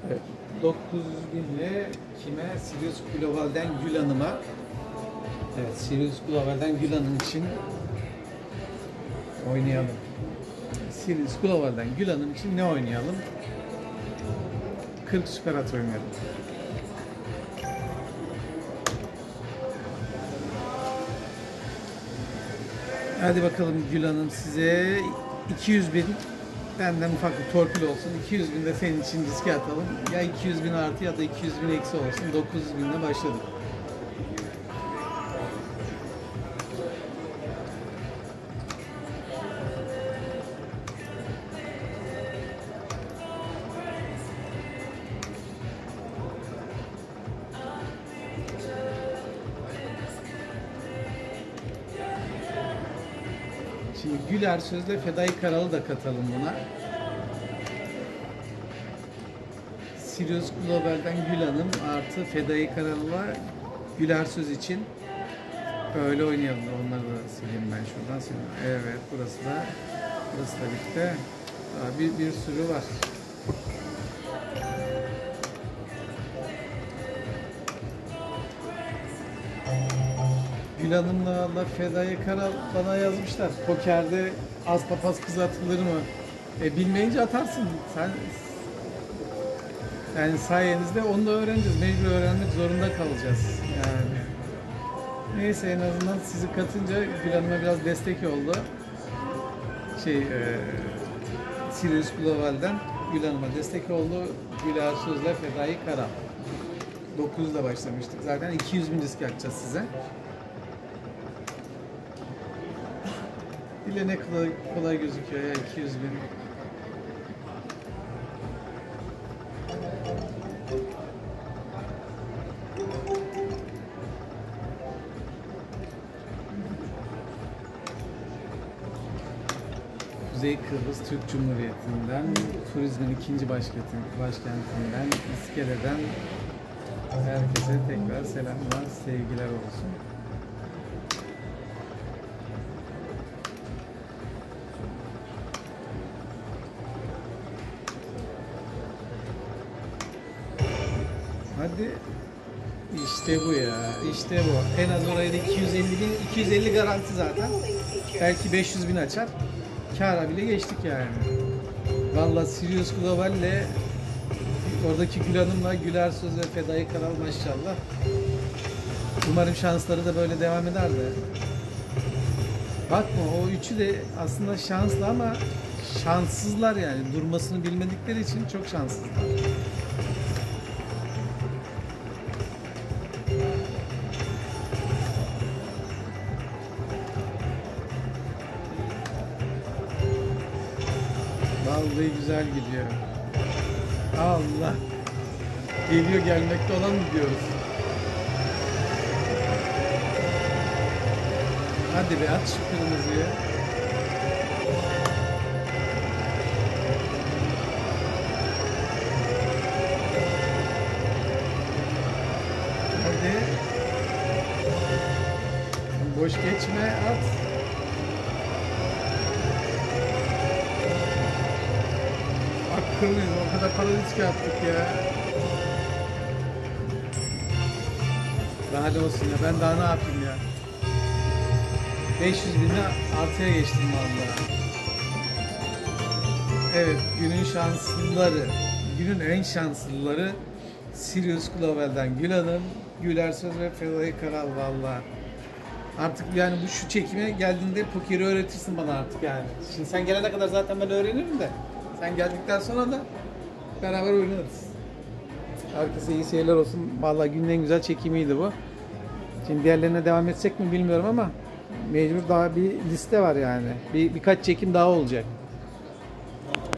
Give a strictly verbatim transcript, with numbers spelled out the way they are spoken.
Evet. dokuz binle kime? Sirius Global'den Gül Hanım'a. Evet, Sirius Global'den Gül Hanım için oynayalım. Sirius Global'den Gül Hanım için ne oynayalım? kırk süper at oynayalım. Hadi bakalım Gül Hanım, size iki yüz bin benden ufak bir torpil olsun. iki yüz bin de senin için riske atalım. Ya iki yüz bin artı ya da iki yüz bin eksi olsun. dokuz yüz binle başladık. Şimdi Güler Söz'le Fedai Karalı da katalım buna. Sirius Global'den Gül Hanım artı Fedai Karalı'la Güler Söz için öyle oynayalım. Onları da sileyim ben şuradan sileyim. Evet, burası da burası da bitti. Daha bir, bir sürü var. Gül Hanım'la Fedai Karal bana yazmışlar. Pokerde az papaz kız atılır mı? E, bilmeyince atarsın. Sen yani sayenizde onu da öğreneceğiz. Mecbur öğrenmek zorunda kalacağız. Yani. Neyse, en azından sizi katınca Gül Hanım'a biraz destek oldu. Şey, e, Sirius Global'den Gül Hanım'a destek oldu. Güler Söz'le Fedai Karal. dokuzda başlamıştık. Zaten iki yüz bin risk atacağız size. Dile ne kolay, kolay gözüküyor ya, iki yüz bin. Kuzey Kıbrıs Türk Cumhuriyeti'nden, turizmin ikinci başkenti, başkentinden, İskele'den herkese tekrar selamlar, sevgiler olsun. Hadi. İşte bu ya. İşte bu. En az oraya da iki yüz elli bin, iki yüz elli garanti zaten. Belki beş yüz bin açar. Kâra bile geçtik yani. Vallahi Sirius Global'le oradaki Gül Hanım'la Güler Söz ve Fedai Karal maşallah. Umarım şansları da böyle devam eder de. Bakma, o üçü de aslında şanslı ama şanssızlar yani. Durmasını bilmedikleri için çok şanssızlar. Vallahi güzel gidiyor. Allah. Geliyor, gelmekte olan mı diyoruz? Hadi be, at şu kırmızıyı. Hadi. Boş geçme, at. Kırmızı, o kadar para riske attık ya. Daha ne olsun ya, ben daha ne yapayım ya. beş yüz binle artıya geçtim vallahi. Evet, günün şanslıları, günün en şanslıları Sirius Global'den Gül Hanım, Güler Söz ve Fedai Karal vallahi. Artık yani bu şu çekime geldiğinde pokeri öğretirsin bana artık yani. Şimdi sen gelene kadar zaten ben öğrenirim de. Sen geldikten sonra da beraber oynarız. Herkese iyi seyirler olsun. Vallahi günün en güzel çekimiydi bu. Şimdi diğerlerine devam etsek mi bilmiyorum ama mecbur daha bir liste var yani. Bir birkaç çekim daha olacak.